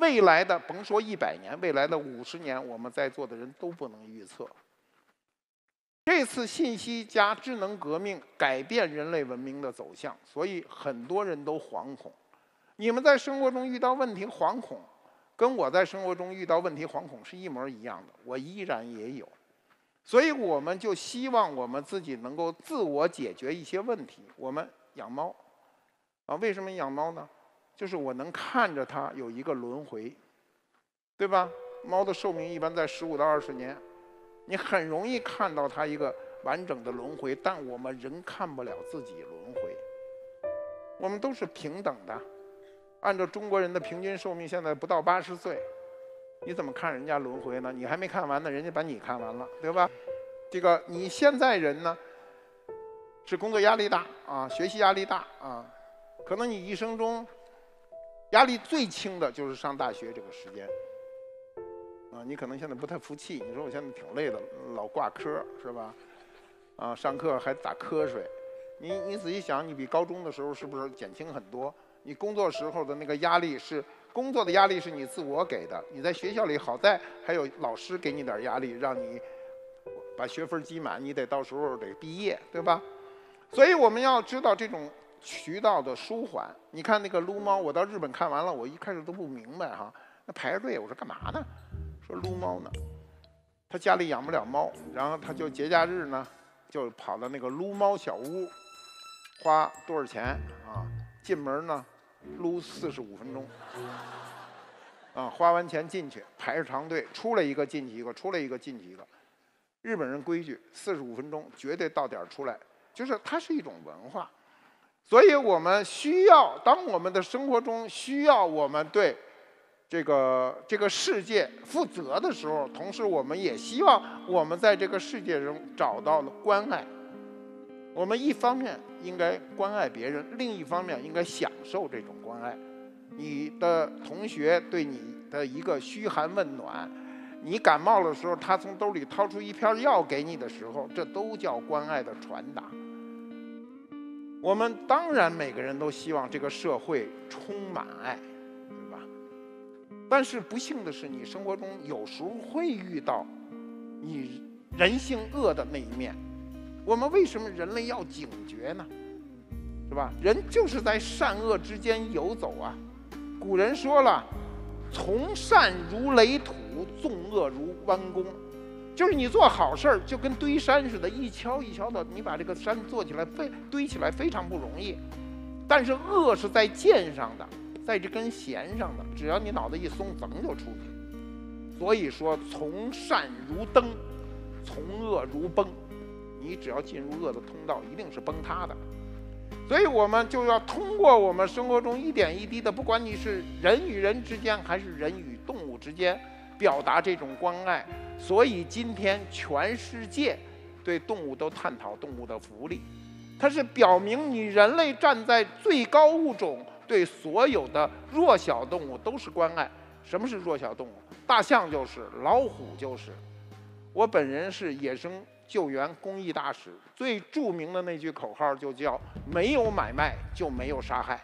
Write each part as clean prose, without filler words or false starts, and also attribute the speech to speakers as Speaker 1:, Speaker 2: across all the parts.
Speaker 1: 未来的甭说100年，未来的50年，我们在座的人都不能预测。这次信息加智能革命改变人类文明的走向，所以很多人都惶恐。你们在生活中遇到问题惶恐，跟我在生活中遇到问题惶恐是一模一样的，我依然也有。所以我们就希望我们自己能够自我解决一些问题。我们养猫，为什么养猫呢？就是我能看着它有一个轮回，对吧？猫的寿命一般在15到20年，你很容易看到它一个完整的轮回，但我们人看不了自己轮回。我们都是平等的，按照中国人的平均寿命现在不到80岁。你怎么看人家轮回呢？你还没看完呢，人家把你看完了，对吧？这个你现在人呢，是工作压力大啊，学习压力大啊，可能你一生中压力最轻的就是上大学这个时间啊。你可能现在不太服气，你说我现在挺累的，老挂科是吧？啊，上课还打瞌睡。你仔细想，你比高中的时候是不是减轻很多？你工作时候的那个压力是。工作的压力是你自我给的，你在学校里好在还有老师给你点压力，让你把学分积满，你得到时候得毕业，对吧？所以我们要知道这种渠道的舒缓。你看那个撸猫，我到日本看完了，我一开始都不明白哈，那排着队，我说干嘛呢？说撸猫呢。他家里养不了猫，然后他就节假日呢，就跑到那个撸猫小屋，花多少钱啊？进门呢？撸45分钟，花完钱进去，排着长队，出来一个进去一个，出来一个进去一个。日本人规矩，45分钟绝对到点出来，就是它是一种文化。所以我们需要，当我们的生活中需要我们对这个世界负责的时候，同时我们也希望我们在这个世界中找到了关爱。我们一方面应该关爱别人，另一方面应该享受这种关爱。你的同学对你的一个嘘寒问暖，你感冒的时候，他从兜里掏出一片药给你的时候，这都叫关爱的传达。我们当然每个人都希望这个社会充满爱，对吧？但是不幸的是，你生活中有时候会遇到你人性恶的那一面。我们为什么人类要警觉呢？是吧？人就是在善恶之间游走啊。古人说了，从善如垒土，纵恶如弯弓。就是你做好事儿，就跟堆山似的，一锹一锹的，你把这个山做起来，堆起来非常不容易。但是恶是在剑上的，在这根弦上的，只要你脑子一松，噌就出去。所以说，从善如登，从恶如崩。你只要进入恶的通道，一定是崩塌的。所以我们就要通过我们生活中一点一滴的，不管你是人与人之间还是人与动物之间，表达这种关爱。所以今天全世界对动物都探讨动物的福利，它是表明你人类站在最高物种，对所有的弱小动物都是关爱。什么是弱小动物？大象就是，老虎就是。我本人是野生救援公益大使，最著名的那句口号就叫“没有买卖就没有杀害”。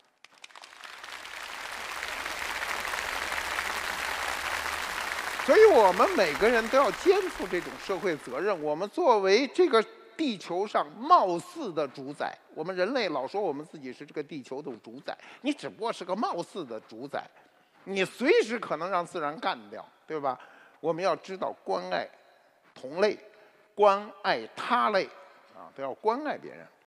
Speaker 1: 所以我们每个人都要肩负这种社会责任。我们作为这个地球上貌似的主宰，我们人类老说我们自己是这个地球的主宰，你只不过是个貌似的主宰，你随时可能让自然干掉，对吧？我们要知道关爱同类，关爱他类，都要关爱别人。